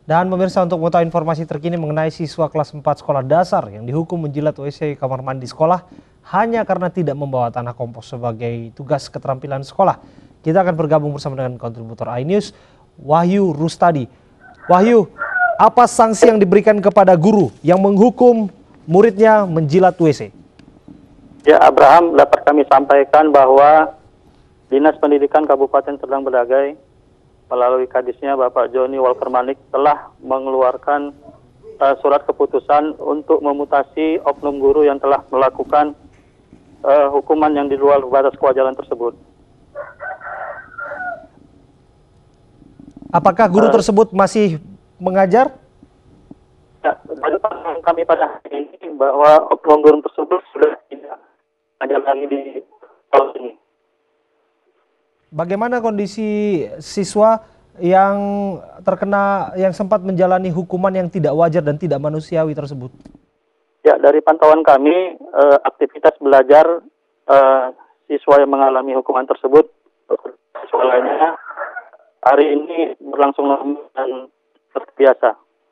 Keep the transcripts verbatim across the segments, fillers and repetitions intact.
Dan pemirsa, untuk mengetahui informasi terkini mengenai siswa kelas empat sekolah dasar yang dihukum menjilat W C kamar mandi sekolah hanya karena tidak membawa tanah kompos sebagai tugas keterampilan sekolah, kita akan bergabung bersama dengan kontributor iNews, Wahyu Rustadi. Wahyu, apa sanksi yang diberikan kepada guru yang menghukum muridnya menjilat W C? Ya, Abraham, dapat kami sampaikan bahwa Dinas Pendidikan Kabupaten Serdang Bedagai melalui Kadisnya Bapak Joni Walker Manik telah mengeluarkan uh, surat keputusan untuk memutasi oknum guru yang telah melakukan uh, hukuman yang di luar batas kewajaran tersebut. Apakah guru uh, tersebut masih mengajar? Ya, dari pantauan kami pada hari ini bahwa oknum guru tersebut sudah tidak ada lagi di sekolah ini. Bagaimana kondisi siswa yang terkena, yang sempat menjalani hukuman yang tidak wajar dan tidak manusiawi tersebut? Ya, dari pantauan kami, eh, aktivitas belajar eh, siswa yang mengalami hukuman tersebut, siswa lainnya hari ini berlangsung normal dan seperti biasa.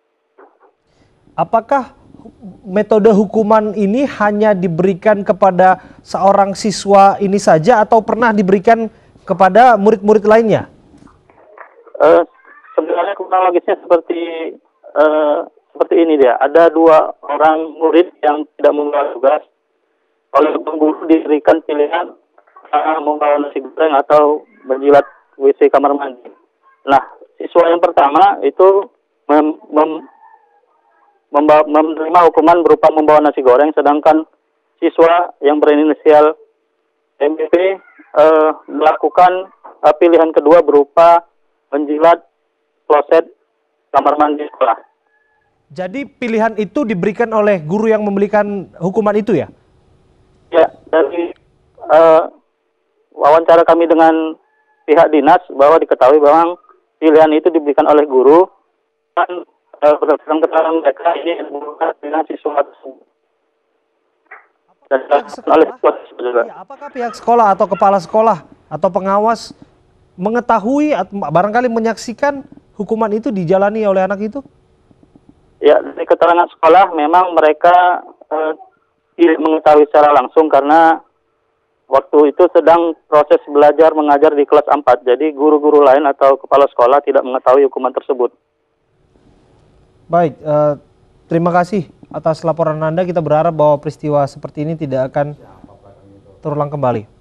Apakah metode hukuman ini hanya diberikan kepada seorang siswa ini saja atau pernah diberikan kepada murid-murid lainnya? Uh, sebenarnya kronologisnya seperti uh, seperti ini dia. Ada dua orang murid yang tidak membawa tugas. Oleh guru diberikan pilihan uh, membawa nasi goreng atau menjilat W C kamar mandi. Nah, siswa yang pertama itu mem mem membawa, menerima hukuman berupa membawa nasi goreng, sedangkan siswa yang berinisial M B P Uh, melakukan uh, pilihan kedua berupa menjilat kloset kamar mandi sekolah. Jadi pilihan itu diberikan oleh guru yang memberikan hukuman itu ya? Ya, dari uh, wawancara kami dengan pihak dinas bahwa diketahui bahwa pilihan itu diberikan oleh guru dan uh, berdasarkan keterangan mereka ini bukan dengan siswa tersebut. Pihak sekolah, ya, apakah pihak sekolah atau kepala sekolah atau pengawas mengetahui atau barangkali menyaksikan hukuman itu dijalani oleh anak itu? Ya, dari keterangan sekolah memang mereka eh, tidak mengetahui secara langsung karena waktu itu sedang proses belajar mengajar di kelas empat. Jadi guru-guru lain atau kepala sekolah tidak mengetahui hukuman tersebut. Baik, uh, terima kasih atas laporan Anda. Kita berharap bahwa peristiwa seperti ini tidak akan terulang kembali.